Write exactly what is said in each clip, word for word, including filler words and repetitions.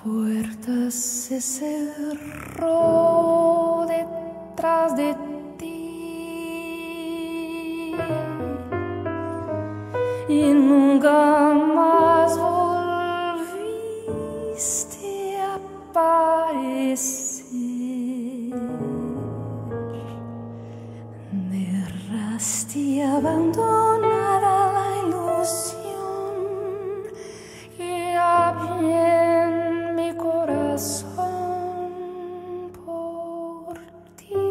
puerta se cerró detrás de ti y nunca más volviste a aparecer. Dejaste abandonada la ilusión que había en mi corazón por ti.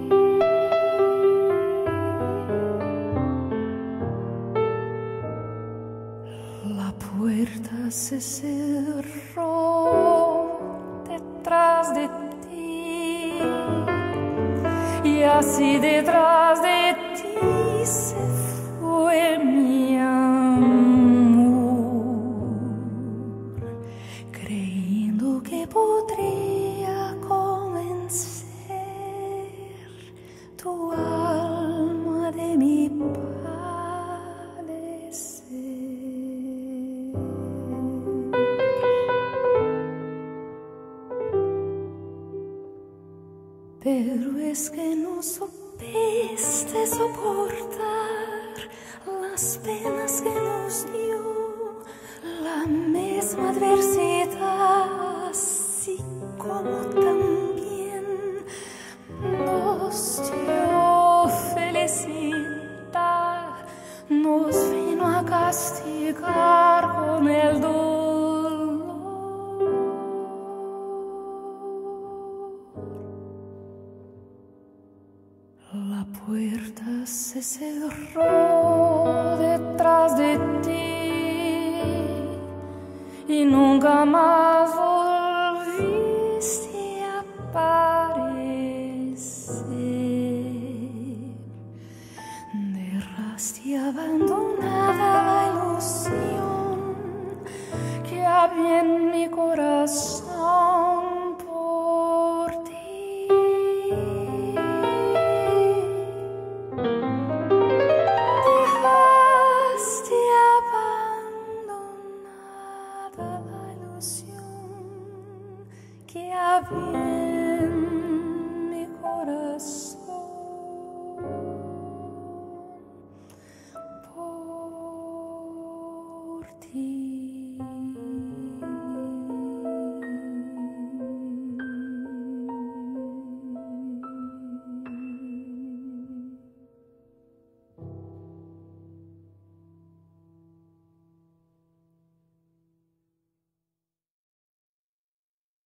La puerta se cerró detrás de ti y así detrás de ti se fue mi amor, creyendo que podría convencer tu alma de mi padecer. Pero es que no supiste soportar las penas que nos dio la misma adversidad, así como también nos dio felicidad, nos vino a castigar con el dolor. La puerta se cerró detrás de ti y nunca más volviste a aparecer. Dejaste abandonada la ilusión que había en mi corazón por ti. Que había